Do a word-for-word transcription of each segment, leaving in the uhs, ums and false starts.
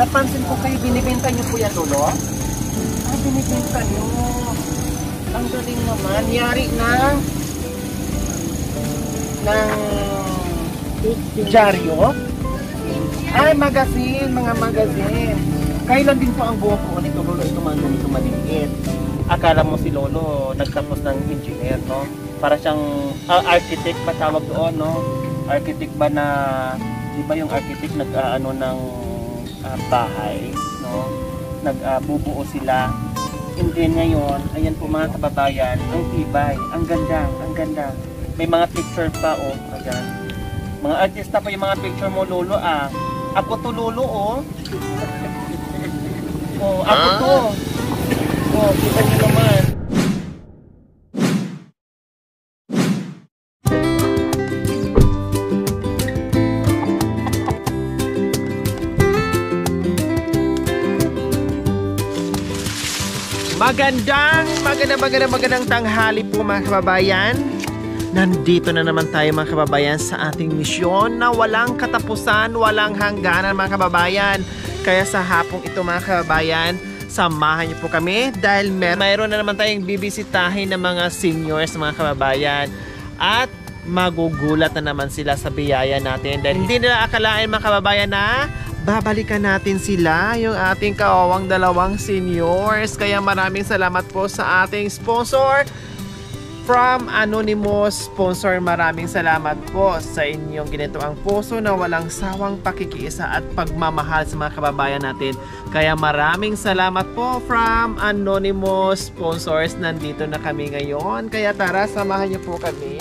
Napansin ko kayo, binibenta niyo po yan, Lolo? Ah, binibenta niyo. Ang galing naman. Yari ng... ng... dyaryo? Ay, magazine, mga magazine. Kailan din po ang buo po nito, Lolo? Ito man, ito maliit. Akala mo si Lolo nagtapos ng engineer, no? Para siyang uh, architect ba tawag doon, no? Architect ba na, di ba yung architect nag-ano uh, ng uh, bahay, no? Nag-bubuo uh, sila. Hindi ngayon, ayan po mga kababayan, ang tibay, ang ganda, ang ganda. May mga picture pa, oh, ayan. Mga artista pa yung mga picture mo, Lolo, ah. Ako to, Lolo, oh. Oh, ako to. Oh, kita niyo naman. Magandang, magandang, magandang, magandang tanghali po mga kababayan. Nandito na naman tayo mga kababayan sa ating misyon na walang katapusan, walang hangganan mga kababayan. Kaya sa hapong ito mga kababayan, samahan niyo po kami dahil mer mayroon na naman tayong bibisitahin ng mga seniors mga kababayan. At magugulat na naman sila sa biyaya natin dahil hindi nila akalain mga kababayan na babalikan natin sila, yung ating kawawang dalawang seniors. Kaya maraming salamat po sa ating sponsor from Anonymous Sponsor. Maraming salamat po sa inyong ginitoang puso na walang sawang pakikiisa at pagmamahal sa mga kababayan natin. Kaya maraming salamat po from Anonymous Sponsors. Nandito na kami ngayon. Kaya tara, samahan niyo po kami.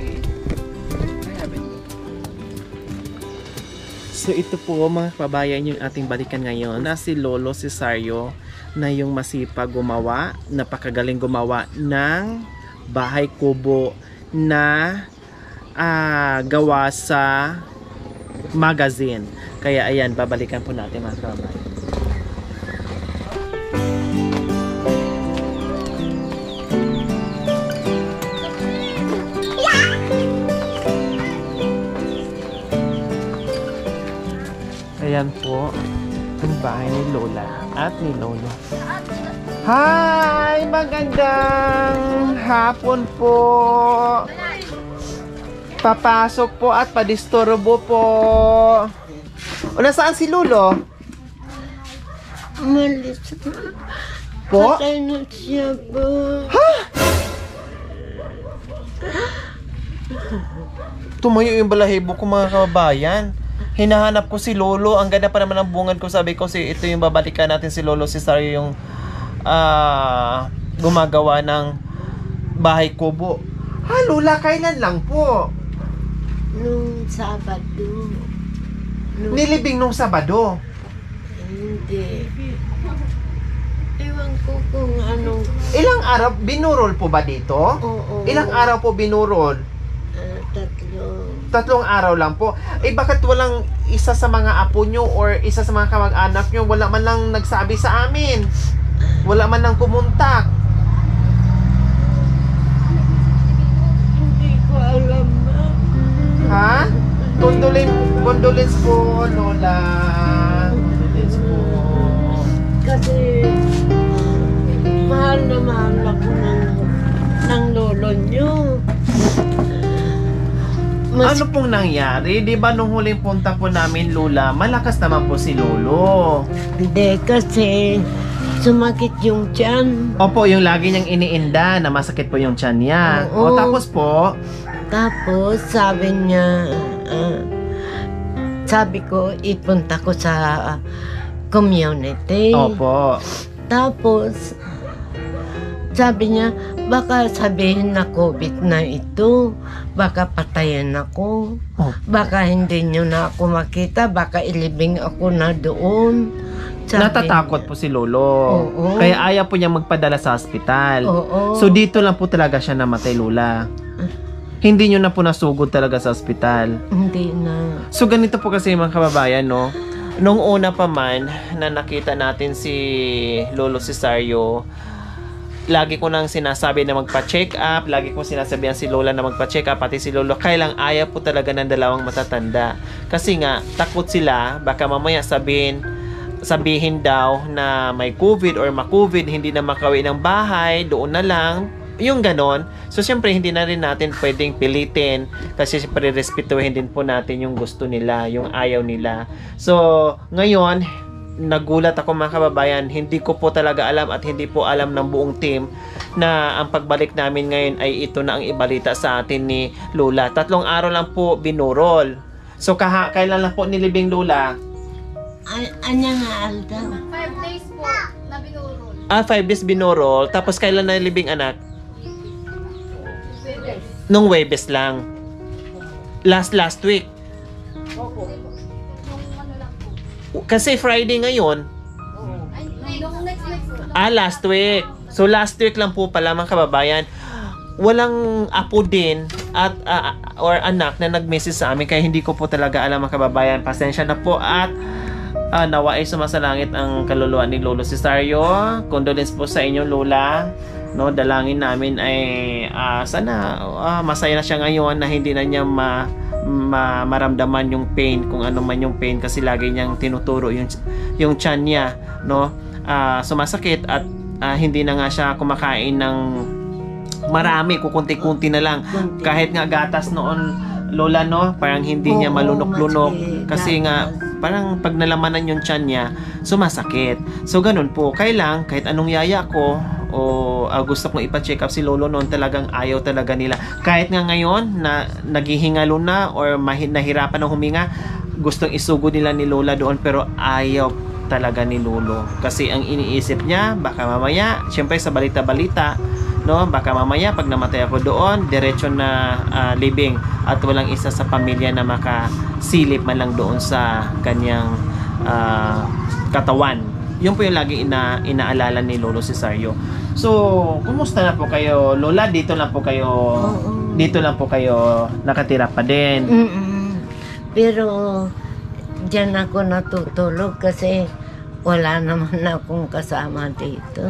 So ito po mga kababayan yung ating balikan ngayon na si Lolo Cesario na yung masipag gumawa, napakagaling gumawa ng bahay kubo na uh, gawa sa magazine. Kaya ayan, babalikan po natin mga kababayan. Ayan po ang bahay ni Lola at ni Lolo. Hi! Magandang hapon po. Papasok po at padisturbo po. O, nasaan si Lolo? Malis po? Patay na siya po. Ha? Tumayo yung balahibo ko mga kababayan. Hinahanap ko si Lolo. Ang ganda pa naman ang bungad ko. Sabi ko si ito yung babalikan natin si Lolo Cesario yung uh, gumagawa ng bahay kubo. Ha, Lola, kailan lang po? Nung Sabado. Nung... Nilibing nung Sabado? Hindi. Ewan ko kung anong... Ilang araw? Binurol po ba dito? Oo. Ilang araw po binurol? Uh, tatlo. Tatlong araw lang po. Eh bakit walang isa sa mga apo nyo or isa sa mga kamag-anak nyo, wala man lang nagsabi sa amin? Wala man lang kumuntak? Hindi ko alam na. Ha? Condolence, condolence po, Lola. Condolence po. Kasi mahal na mahal ako ng, ng lolo nyo. Mas... Ano pong nangyari? Di ba nung huling punta po namin, Lola, malakas naman po si Lolo? Hindi, kasi sumakit yung tiyan. Opo, yung lagi niyang iniinda na masakit po yung tiyan niya. O Oo. tapos po? Tapos sabi niya, uh, sabi ko, ipunta ko sa uh, community. Opo. Tapos, sabi niya, baka sabihin na COVID na ito, baka patayin ako, Oh. baka hindi niyo na ako makita, baka ilibing ako na doon. Sabi Natatakot niya. po si Lolo. Oo. Kaya ayaw po niya magpadala sa ospital. Oo. So dito lang po talaga siya namatay, Lola. Hindi niyo na po nasugod talaga sa ospital. Hindi na. So ganito po kasi mga kababayan, no? Nung una pa man na nakita natin si Lolo Cesario, lagi ko nang sinasabi na magpa-check up, lagi ko sinasabihan si Lola na magpa-check up, pati si Lolo, kailang ayaw po talaga ng dalawang matatanda. Kasi nga, takot sila, baka mamaya sabihin, sabihin daw na may COVID or ma-COVID, hindi na makauwi ng bahay, doon na lang, yung ganon. So, syempre, hindi na rin natin pwedeng pilitin kasi syempre, respetuhin din po natin yung gusto nila, yung ayaw nila. So, ngayon, nagulat ako mga kababayan, hindi ko po talaga alam at hindi po alam ng buong team na ang pagbalik namin ngayon ay ito na ang ibalita sa atin ni Lola. Tatlong araw lang po binurol. So, kaha kailan lang po nilibing Lola? Anya nga, Alda? Five days po na binurol. Ah, five days binurol. Tapos kailan na nilibing anak? Webes. Nung Webes lang. Last last week. Opo. Nung ano lang po. Kasi Friday ngayon. Ay, nung next next po. Ah, last week. So last week lang po pala mga kababayan. Walang apo din at uh, or anak na nag-message sa amin kaya hindi ko po talaga alam mga kababayan. Pasensya na po at uh, nawa ay sumasalangit ang kaluluwa ni Lolo Cesario. Condolence po sa inyo Lola. No, dalangin namin ay uh, sana uh, masaya na siya ngayon na hindi na niya ma, ma maramdaman yung pain kung ano man yung pain kasi lagi niyang tinuturo yung yung tiyan niya, no? Uh, sumasakit at uh, hindi na nga siya kumakain ng marami, kukunti-kunti na lang. Kahit nga gatas noon Lola, no? Parang hindi niya malunok-lunok kasi nga parang pag nalamanan yung tiyan niya, sumasakit. So ganun po, kailang kahit anong yaya ko o uh, gusto kong ipa-check up si Lolo noon, talagang ayaw talaga nila. Kahit nga ngayon na naghihingalo na or mahi- nahirapan ng huminga, gustong isugod nila ni Lola doon pero ayaw talaga ni Lolo. Kasi ang iniisip niya, baka mamaya, syempre sa balita-balita, no, baka mamaya pag namatay ako doon, diretso na uh, living at walang isa sa pamilya na makasilip man lang doon sa kanyang uh, katawan. Yun po yung lagi ina inaalala ni Lolo Cesario. So, kumusta na po kayo, Lola? Dito lang po kayo, Oo. dito lang po kayo nakatira pa din. Mm-mm. Pero diyan ako natutulog kasi wala naman akong kasama dito.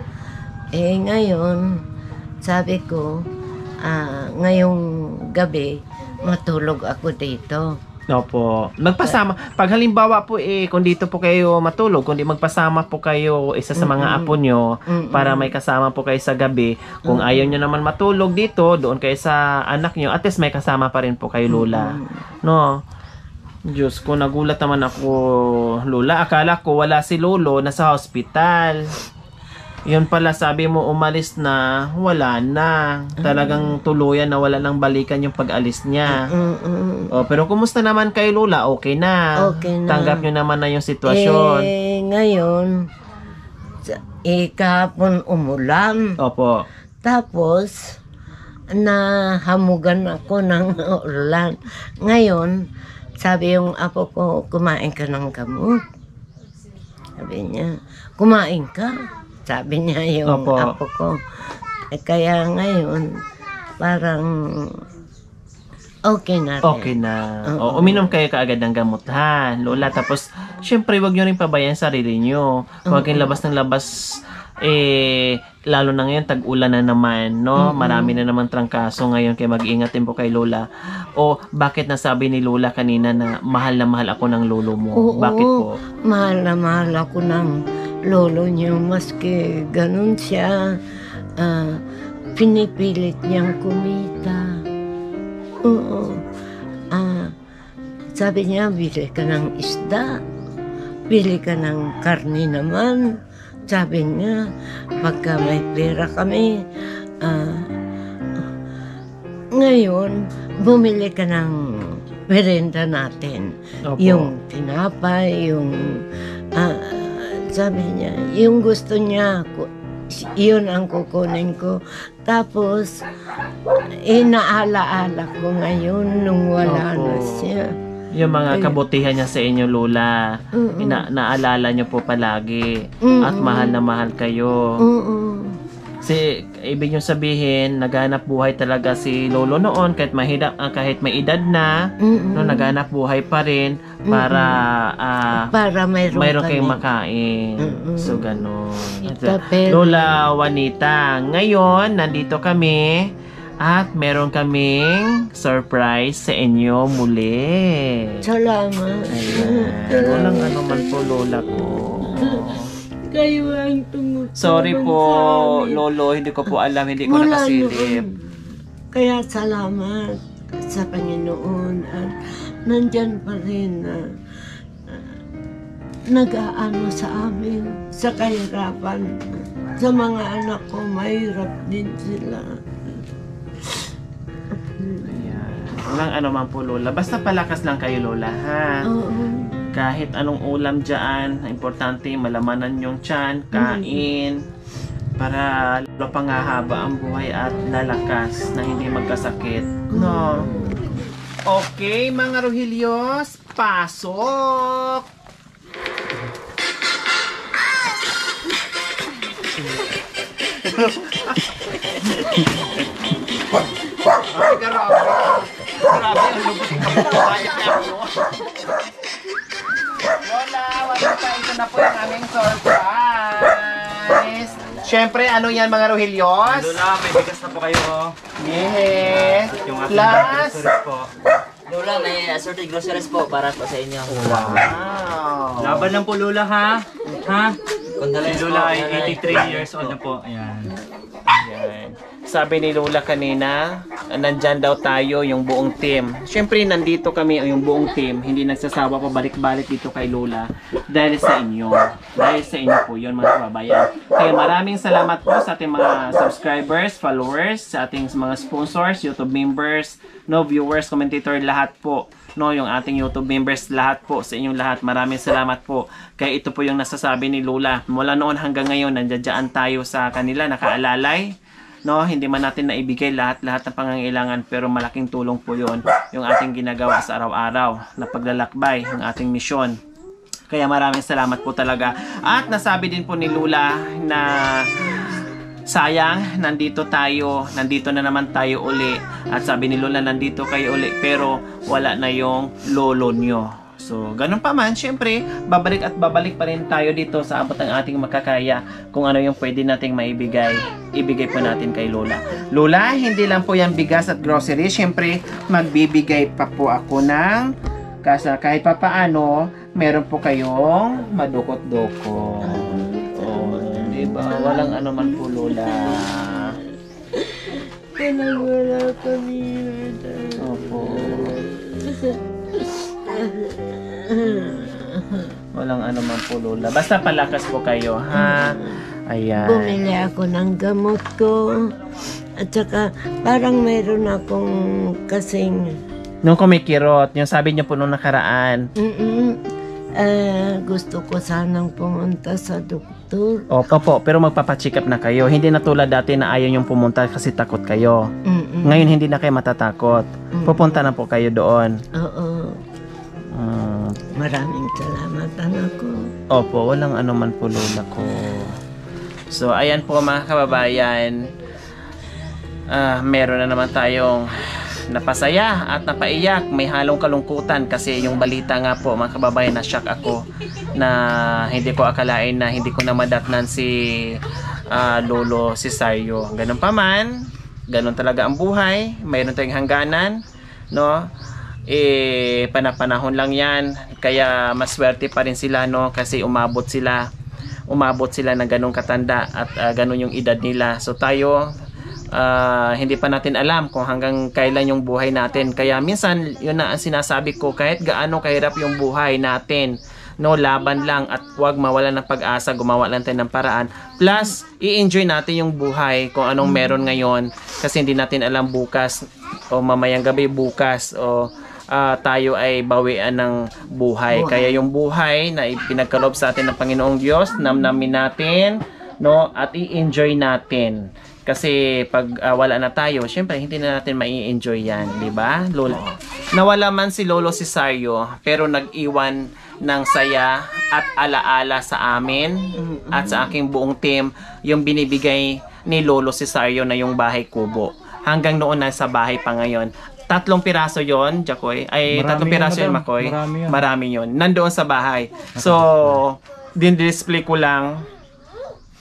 Eh ngayon, sabi ko, ah, ngayong gabi, matulog ako dito. Opo. Magpasama. Pag halimbawa po eh, kung dito po kayo matulog, kundi magpasama po kayo isa sa mga Mm-mm. apo nyo Mm-mm. para may kasama po kayo sa gabi. Kung ayaw nyo naman matulog dito, doon kayo sa anak nyo, at least may kasama pa rin po kayo, Lola. No? Diyos ko, nagulat naman ako, Lola. Akala ko wala si Lolo, nasa hospital. Yun pala, sabi mo umalis na, wala na. Talagang tuluyan na wala nang balikan yung pag-alis niya. Mm-mm. Oh, pero kumusta naman kay Lola? Okay na. Okay na. Tanggap nyo naman na yung sitwasyon. Eh, ngayon, sa- eh, kahapon umulan. Opo. Tapos, nahamugan ako ng ulan. Ngayon, sabi yung apo ko, kumain ka ng gamot. Sabi niya, kumain ka? Sabi niya yung Opo. apo ko. Eh, kaya ngayon, parang okay na rin. Okay na. Oo. O, uminom kayo kaagad ng gamot, ha, Lola. Tapos, syempre, wag nyo rin pabayaan sarili nyo. Huwag kayong labas ng labas, eh, lalo na ngayon, tag-ulan na naman, no? Marami na naman trangkaso ngayon, kaya mag-iingat din po kay Lola. O, bakit nasabi ni Lola kanina na mahal na mahal ako ng lolo mo? Oo, Bakit po? mahal na mahal ako ng lolo niyo, maski ganun siya, ah, pinipilit niyang kumita. Oo. Ah, sabi niya, bili ka ng isda, bili ka ng karni naman. Sabi niya, pagka may pera kami, ah, ngayon, bumili ka ng merenda natin. Opo. Yung tinapay, yung, ah, sabi niya, yung gusto niya, ku- yun ang kukunin ko. Tapos, inaala-ala ko ngayon nung wala Opo. na siya. Yung mga Ay. kabutihan niya sa inyo, Lola, Mm-mm. ina naalala niyo po palagi. Mm-mm. At mahal na mahal kayo. Oo. Kasi ibig nyo sabihin, naghanap buhay talaga si Lolo noon kahit mahirap, ah, kahit may edad na, Mm-mm. no, naghanap buhay pa rin para ah, Para mayroon, mayroon kami. kayong makain. Mm-mm. So, ganun. Ito, pero- Lola Juanita, ngayon, nandito kami At meron kaming surprise sa inyo muli. Salamat. Ayan. Walang ano man po, Lola ko. Kayo ang tumutulong Sorry po, sa amin. Lolo. Hindi ko po alam. Hindi ko Wala nakasilip. noon. Kaya salamat sa Panginoon at nandyan pa rin na uh, nag-aano sa amin sa kahirapan. Sa mga anak ko, mahirap din sila. Ayan. Walang ano man po, Lola. Basta palakas lang kayo, Lola, ha? Oo. Kahit anong ulam dyan, importante malamanan yung tiyan, kain, para lalo pangahaba ang buhay at lalakas na hindi magkasakit. No? Okay, mga Rohelios, pasok! Ay, grabe. Grabe, ang lubutin ka po. Lola, wala pa. Ito na po yung aming surprise. Siyempre, ano yan mga Rohelios? Lola, may bigas na po kayo. Yes. At yung ating Plus, groceries po. Lola, may assorted groceries po para po sa inyo. wow. Laban lang po, Lola, ha? Ha? Si Condolence Lola po, ay Nanay. eighty-three years old na po. Ayan. Ayan. Sabi ni Lola kanina, nandyan daw tayo yung buong team. Siyempre, nandito kami, yung buong team, hindi nagsasawa pa balik-balik dito kay Lola dahil sa inyo. Dahil sa inyo po yun, mga kababayan. Kaya maraming salamat po sa ating mga subscribers, followers, sa ating mga sponsors, YouTube members, no viewers, commentator, lahat po. No, yung ating YouTube members, lahat po, sa inyong lahat, maraming salamat po. Kaya ito po yung nasasabi ni Lola. Mula noon hanggang ngayon, nandiyan tayo sa kanila, nakaalalay. No, hindi man natin naibigay lahat-lahat ng pangangailangan, pero malaking tulong po yon yung ating ginagawa sa araw-araw na paglalakbay ng ating misyon. Kaya maraming salamat po talaga. At nasabi din po ni Lola na sayang, nandito tayo, nandito na naman tayo uli. At sabi ni Lola, nandito kayo uli, pero wala na yung lolo nyo. So, ganun pa man, syempre, babalik at babalik pa rin tayo dito sa abot ng ating makakaya kung ano yung pwede nating maibigay. Ibigay po natin kay Lola. Lola, hindi lang po yan bigas at groceries. Syempre, magbibigay pa po ako ng kasa kahit pa paano, meron po kayong madukot-dukot. Oh, diba? Walang ano man po, Lola. Pinagwala kami. Opo. Walang ano man po, Lola. Basta palakas po kayo, ha? Ayan. Bumili ako ng gamot ko. At saka, parang meron akong kasing, Nung kumikirot, yung sabi niyo po nung nakaraan. mm eh, gusto ko sanang pumunta sa doktor. Opo po, pero magpapacheck up na kayo. Hindi na tulad dati na ayaw yung pumunta kasi takot kayo. Mm-mm. Ngayon hindi na kayo matatakot. Pupunta na po kayo doon. Oo. Mm, Maraming salamat, anak ko. opo, walang ano man po, Lola ko. So, ayan po mga kababayan. Ah, meron na naman tayong napasaya at napaiyak. May halong kalungkutan kasi yung balita nga po, mga kababayan, na shock ako na hindi ko akalain na hindi ko na madatnan si ah, Lolo Cesario. Ganun pa man, ganun talaga ang buhay. Mayroon tayong hangganan, no? Eh, panapanahon lang yan. Kaya maswerte pa rin sila, no? Kasi umabot sila umabot sila ng ganung katanda at uh, ganun yung edad nila. So tayo, uh, hindi pa natin alam kung hanggang kailan yung buhay natin. Kaya minsan, yun na ang sinasabi ko, kahit gaano kahirap yung buhay natin, no, laban lang at huwag mawalan ng pag-asa, gumawa lang tayo ng paraan. Plus, i-enjoy natin yung buhay kung anong meron ngayon kasi hindi natin alam bukas o mamayang gabi bukas o Uh, tayo ay bawian ng buhay. Kaya yung buhay na ipinagkaloob sa atin ng Panginoong Diyos, namnamin natin, no, at i-enjoy natin. Kasi pag uh, wala na tayo, syempre hindi na natin mai-enjoy yan, di ba? Lolo. Nawala man si Lolo Cesario, pero nag-iwan ng saya at alaala sa amin at sa aking buong team yung binibigay ni Lolo Cesario na yung bahay kubo. Hanggang noon na sa bahay pa ngayon. Tatlong piraso yon, Jacoy. Ay, Marami tatlong yun, piraso yun, madam. Makoy. Marami yun. Marami yun. Nandoon sa bahay. So, din-display ko lang.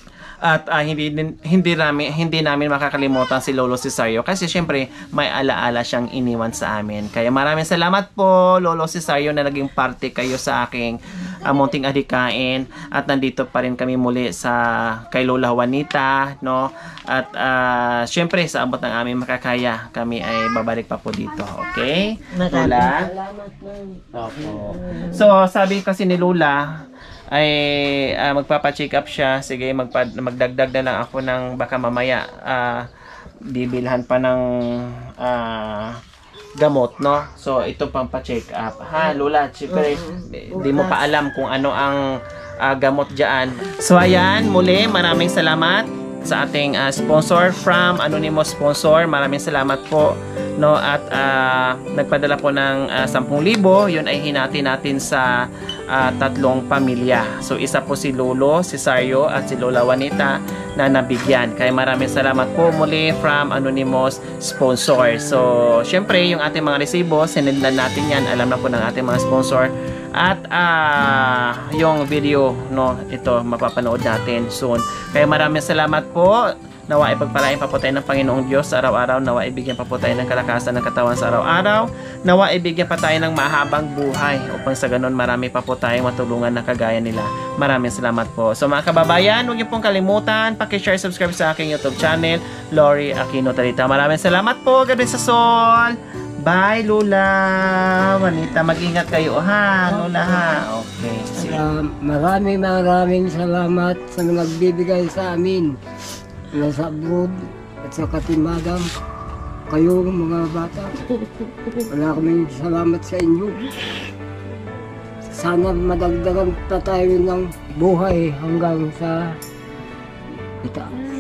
At ah, hindi din- hindi namin hindi namin makakalimutan si Lolo Cesario kasi syempre may alaala siyang iniwan sa amin. Kaya maraming salamat po Lolo Cesario na naging parte kayo sa aking ah, munting adhikain at nandito pa rin kami muli sa kay Lola Juanita, no? At ah, syempre sa abot ng aming makakaya, kami ay babalik pa po dito. Okay? Maraming Lola? salamat, ma'am. Opo. So, sabi kasi ni Lola ay ah, magpapa-check up siya. Sige, magpa, magdagdag na lang ako ng baka mamaya ah, bibilhan pa ng ah, gamot, no? So, ito pang pa-check up. Ha, Lola, siyempre, di mo pa alam kung ano ang ah, gamot dyan. So, ayan, muli, maraming salamat sa ating ah, sponsor from Anonymous Sponsor. Maraming salamat po, no? At ah, nagpadala po ng ah, ten libo. Yun ay hinati natin sa ah, tatlong pamilya. So isa po si Lolo Cesario at si Lola Juanita na nabigyan. Kaya maraming salamat po muli from Anonymous Sponsor. So syempre yung ating mga resibo, sinendan natin yan. Alam na po ng ating mga sponsor. At ah, yung video, no, ito mapapanood natin soon. Kaya maraming salamat po. Nawa ipagpalain pa po tayo ng Panginoong Diyos sa araw-araw. Nawa ibigyan pa po tayo ng kalakasan ng katawan sa araw-araw. Nawa ibigyan pa tayo ng mahabang buhay upang sa ganun marami pa po tayong matulungan na kagaya nila. Maraming salamat po. So mga kababayan, huwag niyo pong kalimutan, paki-share, subscribe sa aking YouTube channel, Lori Aquino Talita. Maraming salamat po. God bless us all. Bye, Lola. Juanita, mag-ingat kayo, ha? Lola, ha? Okay. Sige. Uh, maraming maraming salamat sa nagbibigay sa amin. Nasa abroad at sa katimadam. Kayo mga bata. Wala kaming salamat sa inyo. Sana madagdagan pa tayo ng buhay hanggang sa itaas.